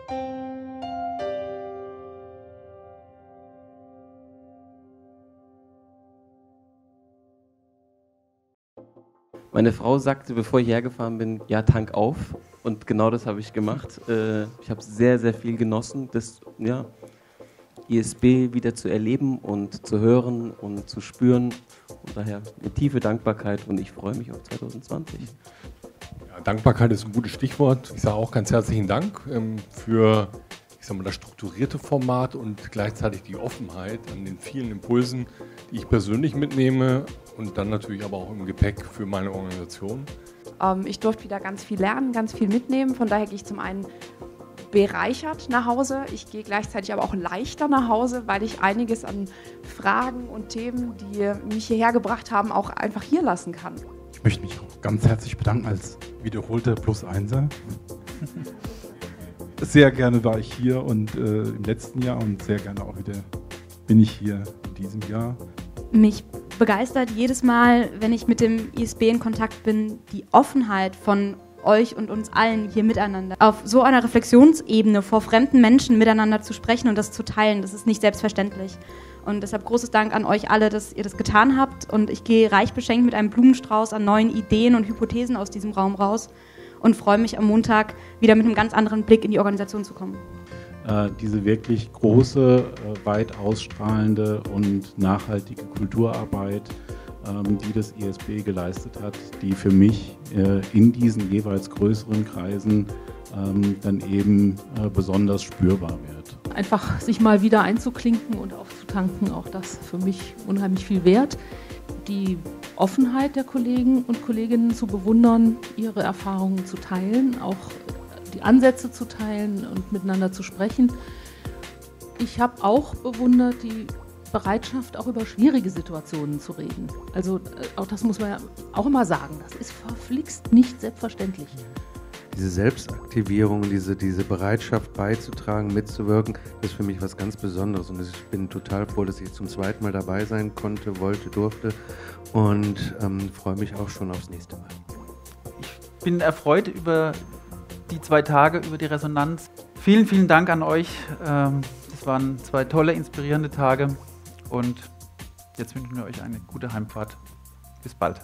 Meine Frau sagte, bevor ich hergefahren bin, ja, Tank auf. Und genau das habe ich gemacht. Ich habe sehr, sehr viel genossen, das ISB wieder zu erleben und zu hören und zu spüren. Und daher eine tiefe Dankbarkeit und ich freue mich auf 2020. Ja, Dankbarkeit ist ein gutes Stichwort. Ich sage auch ganz herzlichen Dank für das strukturierte Format und gleichzeitig die Offenheit an den vielen Impulsen, die ich persönlich mitnehme und dann natürlich aber auch im Gepäck für meine Organisation. Ich durfte wieder ganz viel lernen, ganz viel mitnehmen. Von daher gehe ich zum einen bereichert nach Hause. Ich gehe gleichzeitig aber auch leichter nach Hause, weil ich einiges an Fragen und Themen, die mich hierher gebracht haben, auch einfach hier lassen kann. Ich möchte mich auch ganz herzlich bedanken als wiederholter Plus-Einser. Sehr gerne war ich hier und im letzten Jahr und sehr gerne auch wieder bin ich hier in diesem Jahr. Mich begeistert jedes Mal, wenn ich mit dem ISB in Kontakt bin, die Offenheit von euch und uns allen hier miteinander. Auf so einer Reflexionsebene vor fremden Menschen miteinander zu sprechen und das zu teilen, das ist nicht selbstverständlich. Und deshalb großes Dank an euch alle, dass ihr das getan habt. Und ich gehe reich beschenkt mit einem Blumenstrauß an neuen Ideen und Hypothesen aus diesem Raum raus und freue mich am Montag wieder mit einem ganz anderen Blick in die Organisation zu kommen. Diese wirklich große, weit ausstrahlende und nachhaltige Kulturarbeit, die das ISB geleistet hat, die für mich in diesen jeweils größeren Kreisen dann eben besonders spürbar wird. Einfach sich mal wieder einzuklinken und aufzutanken, auch das für mich unheimlich viel wert. Die Offenheit der Kollegen und Kolleginnen zu bewundern, ihre Erfahrungen zu teilen, auch die Ansätze zu teilen und miteinander zu sprechen. Ich habe auch bewundert die Bereitschaft, auch über schwierige Situationen zu reden. Also auch das muss man ja auch immer sagen, das ist verflixt nicht selbstverständlich. Diese Selbstaktivierung, diese Bereitschaft beizutragen, mitzuwirken, ist für mich was ganz Besonderes. Und ich bin total froh, dass ich zum zweiten Mal dabei sein konnte, wollte, durfte und freue mich auch schon aufs nächste Mal. Ich bin erfreut über die 2 Tage, über die Resonanz. Vielen, vielen Dank an euch. Das waren 2 tolle, inspirierende Tage und jetzt wünschen wir euch eine gute Heimfahrt. Bis bald.